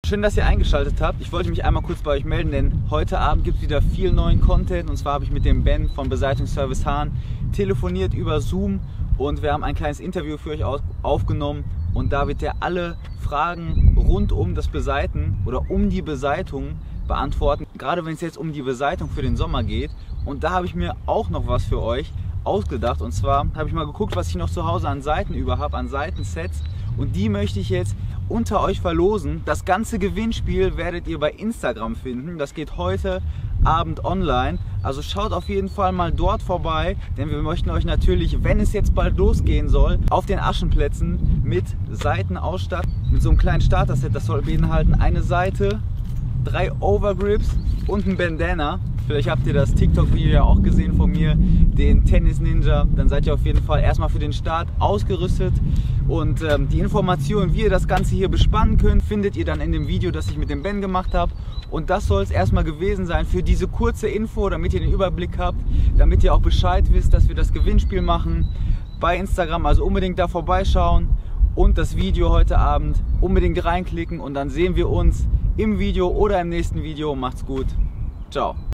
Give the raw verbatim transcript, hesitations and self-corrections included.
Schön, dass ihr eingeschaltet habt. Ich wollte mich einmal kurz bei euch melden, denn heute Abend gibt es wieder viel neuen Content. Und zwar habe ich mit dem Ben von Beseitigungsservice Hahn telefoniert über Zoom und wir haben ein kleines Interview für euch aufgenommen. Und da wird er alle Fragen rund um das Beseiten oder um die Beseitung beantworten. Gerade wenn es jetzt um die Beseitung für den Sommer geht. Und da habe ich mir auch noch was für euch ausgedacht. Und zwar habe ich mal geguckt, was ich noch zu Hause an Seiten über habe, an Seitensets. Und die möchte ich jetzt unter euch verlosen. Das ganze Gewinnspiel werdet ihr bei Instagram finden. Das geht heute Abend online. Also schaut auf jeden Fall mal dort vorbei, denn wir möchten euch natürlich, wenn es jetzt bald losgehen soll, auf den Aschenplätzen mit Seiten ausstatten. Mit so einem kleinen Starter-Set. Das soll beinhalten eine Seite, drei Overgrips und ein Bandana. Vielleicht habt ihr das TikTok-Video ja auch gesehen von mir, den Tennis Ninja. Dann seid ihr auf jeden Fall erstmal für den Start ausgerüstet. Und ähm, die Informationen, wie ihr das Ganze hier bespannen könnt, findet ihr dann in dem Video, das ich mit dem Ben gemacht habe. Und das soll es erstmal gewesen sein für diese kurze Info, damit ihr den Überblick habt, damit ihr auch Bescheid wisst, dass wir das Gewinnspiel machen bei Instagram. Also unbedingt da vorbeischauen und das Video heute Abend unbedingt reinklicken. Und dann sehen wir uns im Video oder im nächsten Video. Macht's gut. Ciao.